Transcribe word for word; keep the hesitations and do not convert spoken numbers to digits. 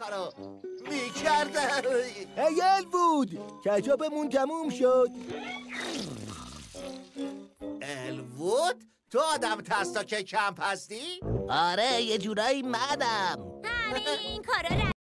کارو میکردم. هیل بود کچاپمون تموم شد. الوود تو آدم تستا که کمپ هستی؟ آره یه جورایی منم. همه این کارا